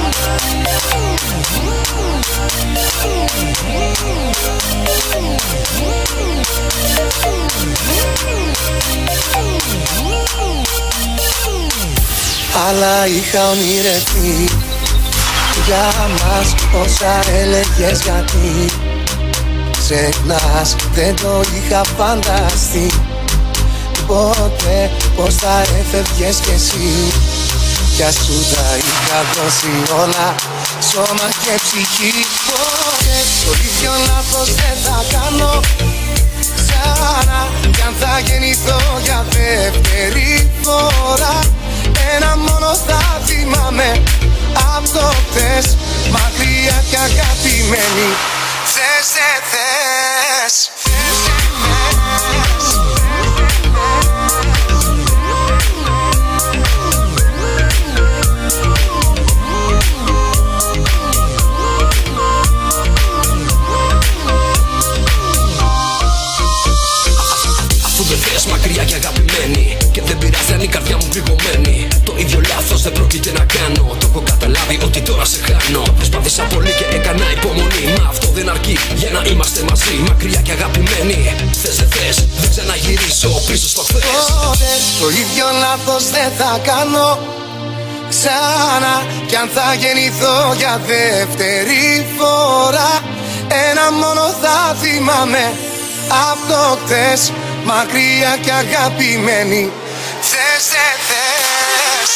Speaker 1: Άλλα είχα ονειρευτεί για μας όσα έλεγες, γιατί ξεχνάς, δεν το είχα φανταστεί ποτέ πως θα έφευγες κι εσύ. Κι ας σου τα είχα δώσει όλα, σώμα και ψυχή, ποτέ το ίδιο λάθος δεν θα κάνω ξανά. Κι αν θα γεννηθώ για δεύτερη φορά, ένα μόνο θα θυμάμαι απ' το χτες. Μακριά
Speaker 7: Θες δεν θες.
Speaker 11: Μακριά και αγαπημένη. Και δεν πειράζει αν η καρδιά μου πληγωμένη. Το ίδιο λάθος δεν πρόκειται να κάνω. Το έχω καταλάβει ότι τώρα σε χάνω. Προσπάθησα πολύ και έκανα υπομονή. Μα αυτό δεν αρκεί για να είμαστε μαζί. Μακριά και αγαπημένοι. Θες δεν θες, δεν ξαναγυρίσω πίσω στο χθες.
Speaker 7: Το ίδιο λάθος δεν θα κάνω ξανά. Κι αν θα γεννηθώ για δεύτερη φορά, ένα μόνο θα θυμάμαι απ' το χθες. Μακριά και αγαπημένη. Θες δεν θες.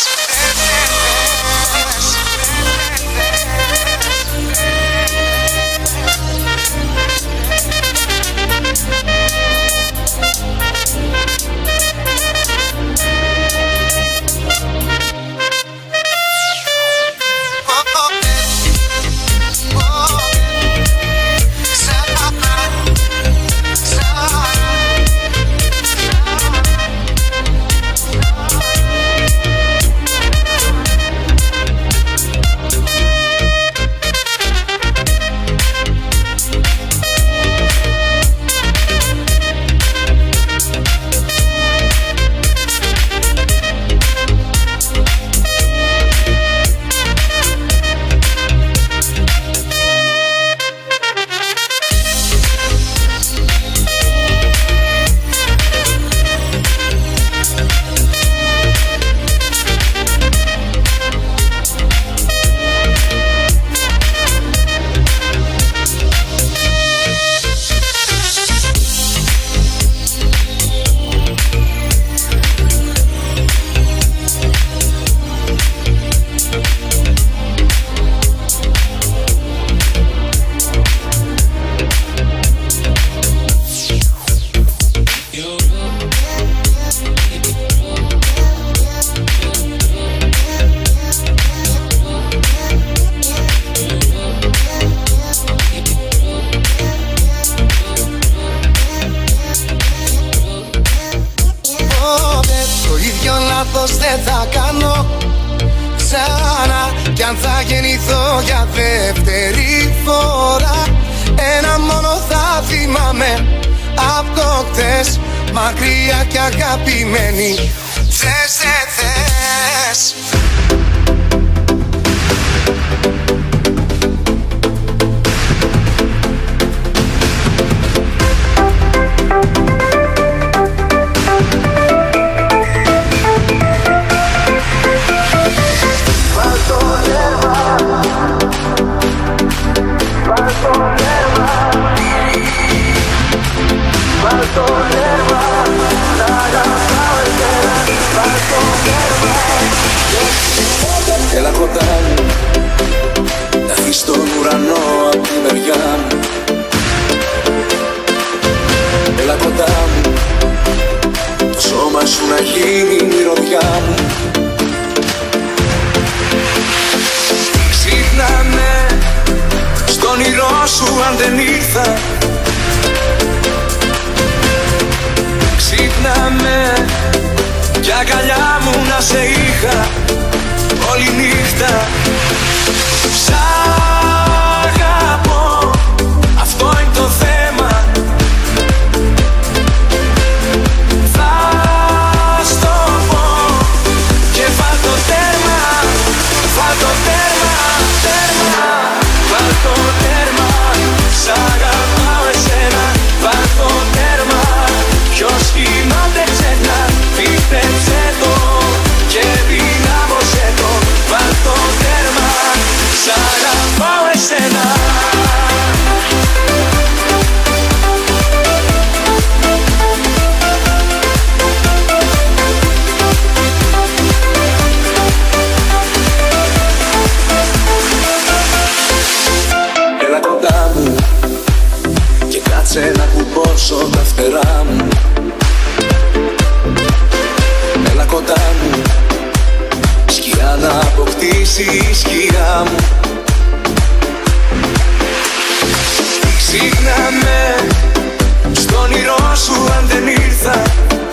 Speaker 7: Δεν θα κάνω ξανά. Κι αν θα γεννηθώ για δεύτερη φορά, ένα μόνο θα θυμάμαι απ' το χτες. Μακριά και αγαπημένη. Θες δεν θες.
Speaker 9: Έλα κοντά μου, να δεις τον ουρανό απ' τη μεριά μου. Έλα κοντά μου, το σώμα σου να γίνει η μυρωδιά μου. Ξύπναμε στον όνειρό σου αν δεν ήρθα. Ξύπναμε κι αγκαλιά μου να σε είχα όλη νύχτα. Σ' αγαπώ, αυτό είναι το θέμα. Θα στο πω και βάλ' το τέρμα. Βάλ' το τέρμα, τέρμα. Βάλ' το τέρμα, σ' αγαπάω εσένα. Βάλ' το τέρμα, ποιος κοιμάται ξένα. Πίστεψε το και δυνάμωσέ το. Βάλ' το τέρμα, σ' αγαπάω εσένα. Έλα κοντά μου και κάτσε να κουμπώσω τα φτερά μου. Έλα κοντά μου, σκιά να αποκτήσει η σκιά μου.
Speaker 2: σου αν δεν ήρθα.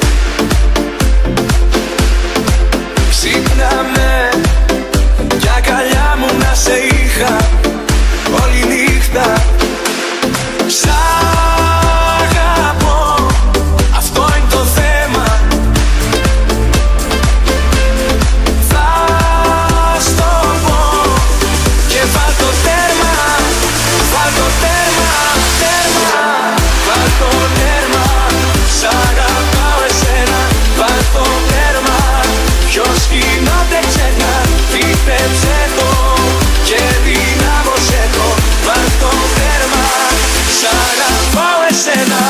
Speaker 2: Ξύπναμε, για αγκαλιά μου να σε είχα όλη νύχτα. Σ' αγαπώ, αυτό είναι το θέμα. Θα στο πω και βάλ' το τέρμα, βάλ' το τέρμα, τέρμα. Βάλ' το τέρμα, σ' αγαπάω εσένα. Βάλ' το τέρμα, ποιος γινόται ξένα. Πίστεψε το και δυνάμωσέ το. Βάλ' το τέρμα, σ' αγαπάω εσένα.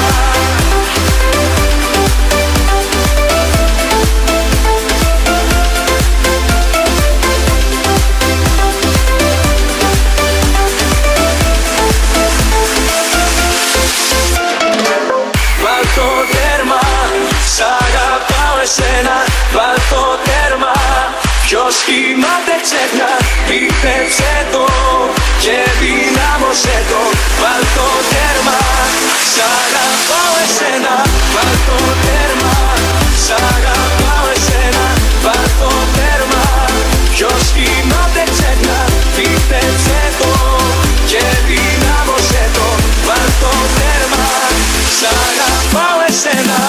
Speaker 2: Βάλ' το τέρμα, σ' αγαπάω εσένα. Βάλ' το τέρμα, ποιος κοιμάται ξέχνα. Πίστεψε το και δυνάμωσέ το. Βάλ' το τέρμα, σ' αγαπάω εσένα. Βάλ' το τέρμα, σ' αγαπάω εσένα. Βάλ' το τέρμα, ποιος κοιμάται ξέχνα. Πίστεψε το και δυνάμωσέ το. Βάλ' το τέρμα, σ' αγαπάω εσένα.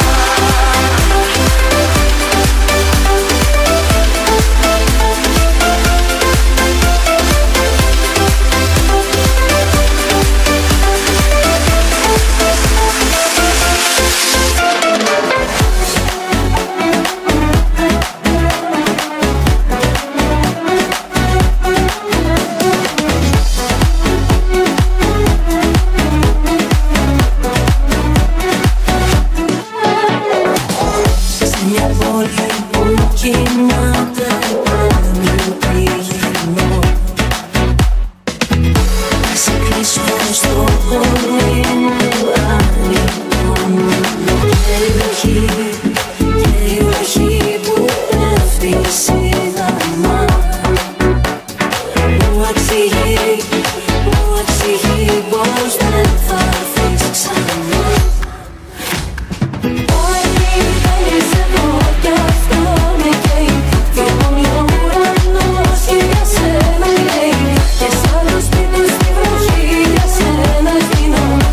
Speaker 3: Και σαν το σπίτι στη βροχή για σένα γίνω.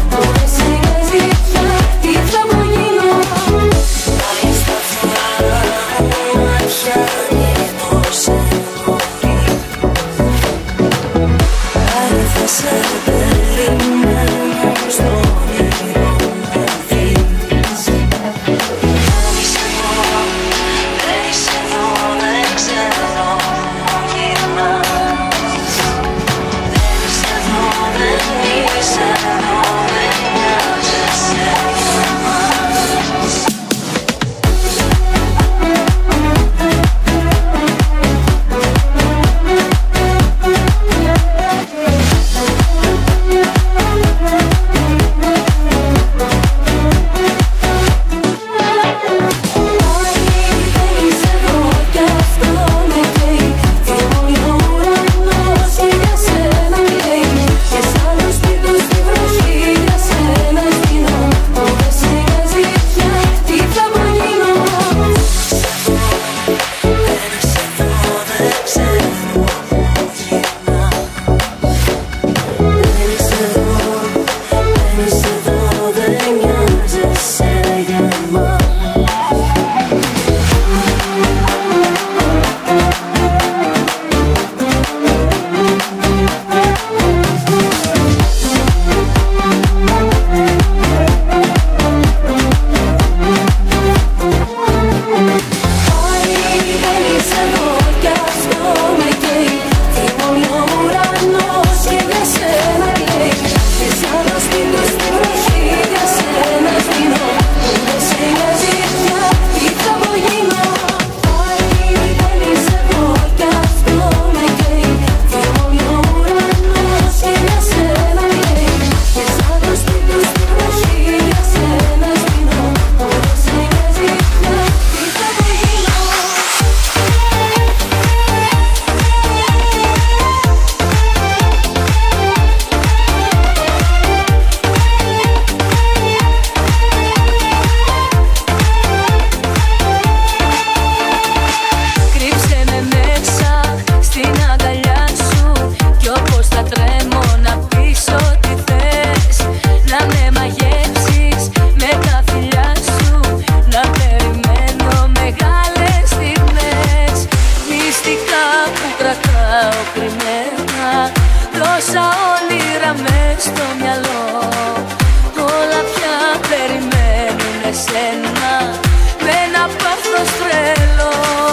Speaker 3: όνειρα μες στο μυαλό. Όλα πια περιμένουν εσένα με ένα πάθος τρελό.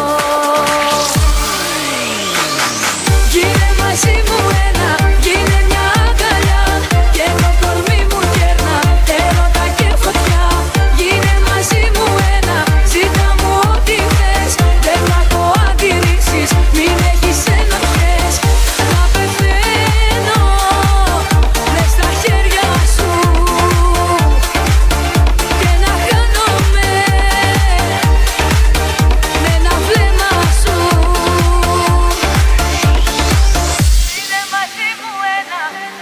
Speaker 3: Γίνε μαζί μου ένα, γίνε μια αγκαλιά και το κορμί μου κέρνα έρωτα και φωτιά. Γίνε μαζί μου ένα, ζήτα μου ό,τι θες, δεν θα έχω αντιρρήσεις, μην έχεις ενοχές. Να πεθαίνω μες στα χέρια σου και να χάνομαι με ένα βλέμμα σου. Είναι μαζί μου ένα.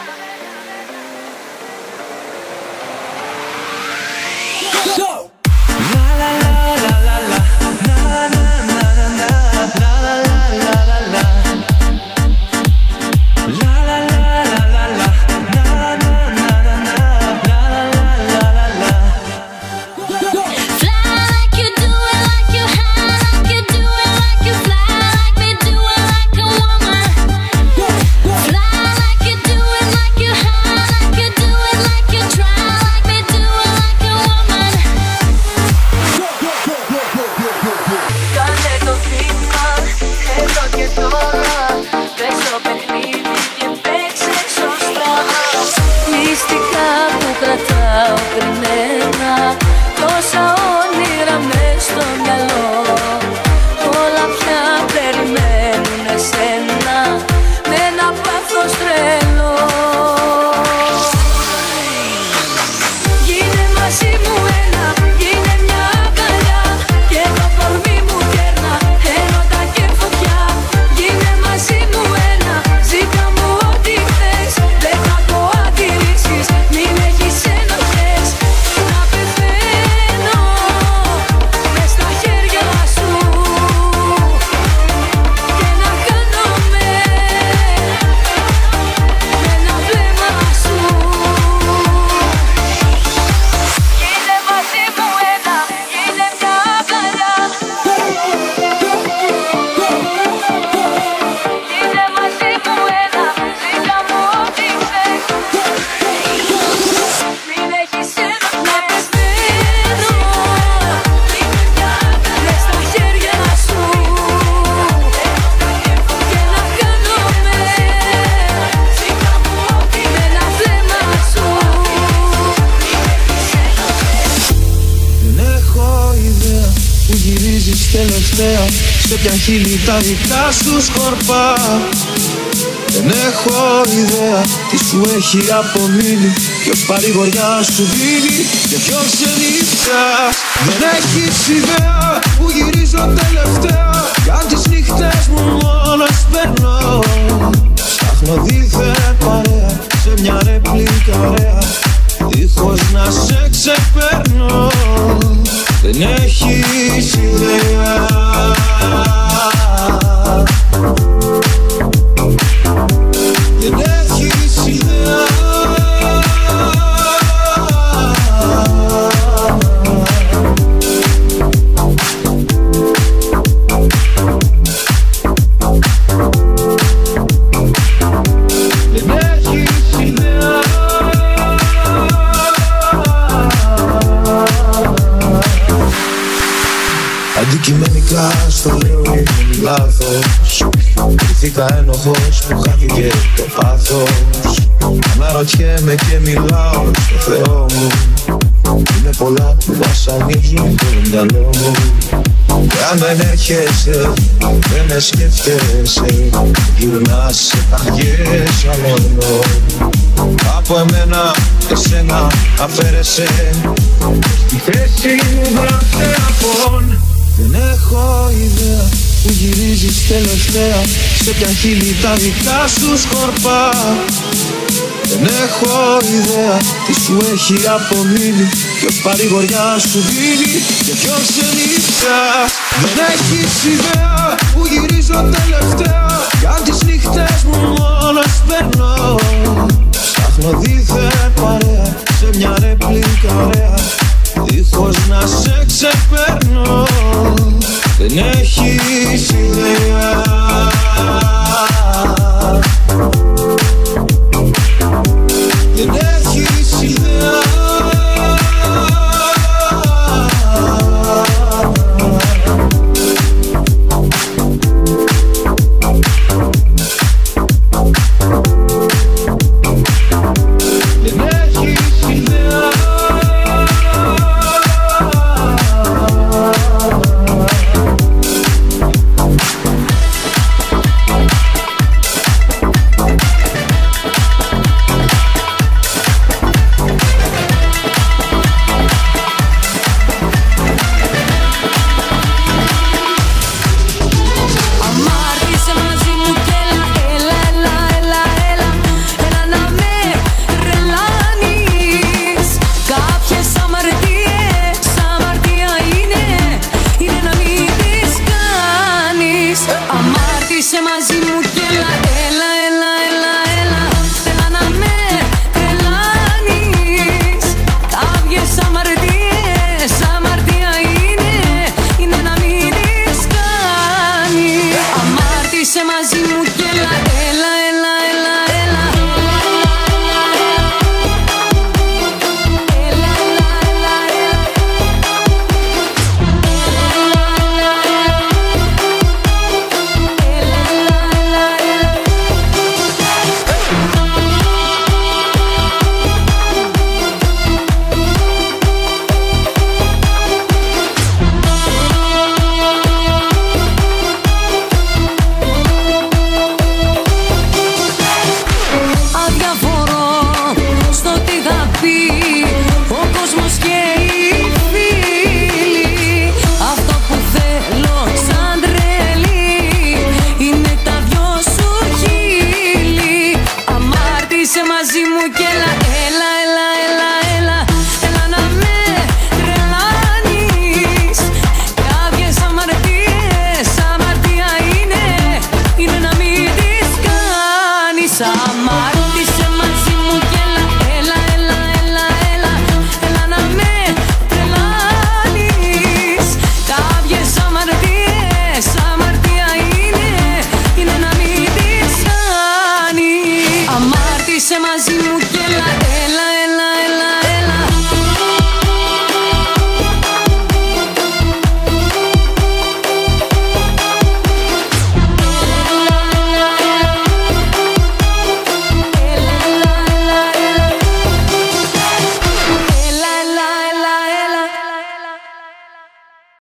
Speaker 3: Κάνε το βήμα εδώ και τώρα, πες το παιχνίδι και παίξε σωστά. Μυστικά που κρατάω κρυμμένα, τόσα όνειρα μες στο μυαλό. Όλα πια περιμένουν εσένα με ένα πάθος τρελό. Γίνε μαζί μου ένα, γίνε μια αγκαλιά και το κορμί μου κέρνα έρωτα και φωτιά. Γίνε μαζί μου ένα, ζήτα μου ό,τι θες, δεν θα έχω αντιρρήσεις, μην έχεις ενοχές. Να πεθαίνω μες στα χέρια σου και να χάνομαι με ένα βλέμμα σου. Γίνε μαζί μου ένα, γίνε μια αγκαλιά. Γίνε μαζί μου ένα, ζήτα μου ό,τι θες, μην έχεις ενοχές. Να πεθαίνω μες στα χέρια σου και να χάνομαι με ένα βλέμμα σου.
Speaker 9: Δεν έχω ιδέα που γυρίζεις τελευταία, σε ποια χείλη τα δικά σου σκορπά. Δεν έχω ιδέα τι σου έχει απομείνει, ποιος παρηγοριά σου δίνει και ποιος ξενύχτας. Δεν έχεις ιδέα που γυρίζω τελευταία, για τις νύχτες μου μόνος περνώ. Ψάχνω δίθεν παρέα σε μια ρεπλίκα ωραία, δίχως να σε ξεπερνώ. Δεν έχεις ιδέα. Δεν έχεις ιδέα. Δεν έχεις ιδέα. Αντικειμενικά στο λέω ήμουν λάθος, κρυθήκα ένοχος που χάθηκε το πάθος. Αναρωτιέμαι και μιλάω στο Θεό μου, είναι πολλά που βασανίζουν το μυαλό μου. Και αν δεν έρχεσαι, δεν με σκέφτεσαι, γυρνάς σε καρδιές αλώνω. Από εμένα, εσένα αφαίρεσαι, στη θέση μου βράσε απόν. Δεν έχω ιδέα που γυρίζεις τελευταία, σε ποια χείλη τα δικά σου σκορπά. Δεν έχω ιδέα τι σου έχει απομείνει, ποιος παρηγοριά σου δίνει και ποιος ξενύχτας. Δεν έχεις ιδέα που γυρίζω τελευταία, για τις νύχτες μου μόνος περνώ. Ψάχνω δίθεν παρέα σε μια ρεπλίκα ωραία, δίχως να σε ξεπερνώ. Δεν έχεις ιδέα.
Speaker 3: μου κι έλα, έλα, έλα, έλα, έλα, έλα να με τρελάνεις. Κάποιες αμαρτίες, αμαρτία είναι να μην τις κάνεις. Άμα